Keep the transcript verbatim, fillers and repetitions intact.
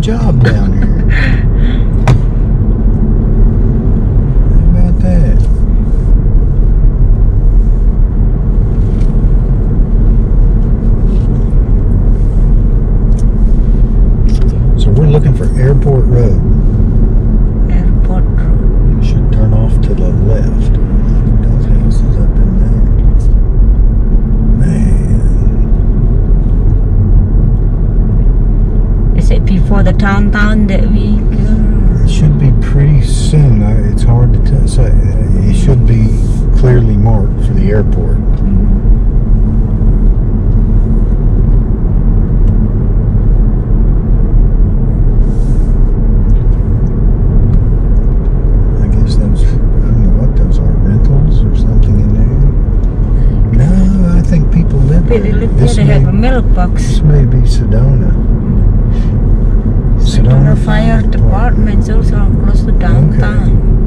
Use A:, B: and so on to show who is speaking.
A: job down here. How about that? So we're looking for Airport Road.
B: Airport Road.
A: You should turn off to the left. Those houses up in there. Man.
B: Is it before the downtown that we go?
A: It should be pretty soon. I, it's hard to tell. So uh, it should be clearly marked for the airport. I guess those, I don't know what those are, rentals or something in there. No, I think people live there.
B: Really look there,
A: This
B: they
A: may,
B: have a milk box.
A: this may be Sedona.
B: Sedona Fire Department's also close to downtown.